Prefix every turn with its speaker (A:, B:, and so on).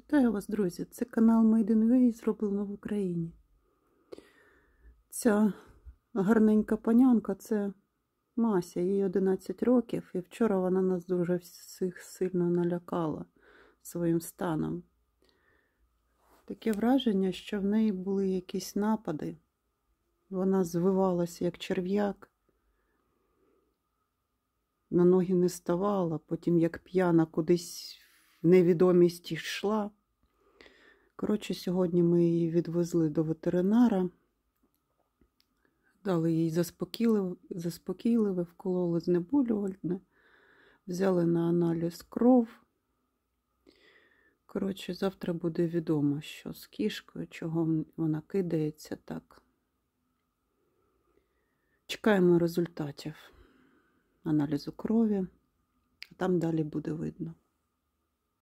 A: Вітаю вас, друзі! Це канал Made in UA, зроблено в Україні. Ця гарненька панянка – це Мася, їй 11 років. І вчора вона нас дуже всіх сильно налякала своїм станом. Таке враження, що в неї були якісь напади. Вона звивалася, як черв'як. На ноги не ставала, потім, як п'яна, кудись в невідомість йшла. Коротше, сьогодні ми її відвезли до ветеринара, дали їй заспокійливе, вкололи знеболювальне, взяли на аналіз кров. Коротше, завтра буде відомо, що з кішкою, чого вона кидається так. Чекаємо результатів аналізу крові, а там далі буде видно.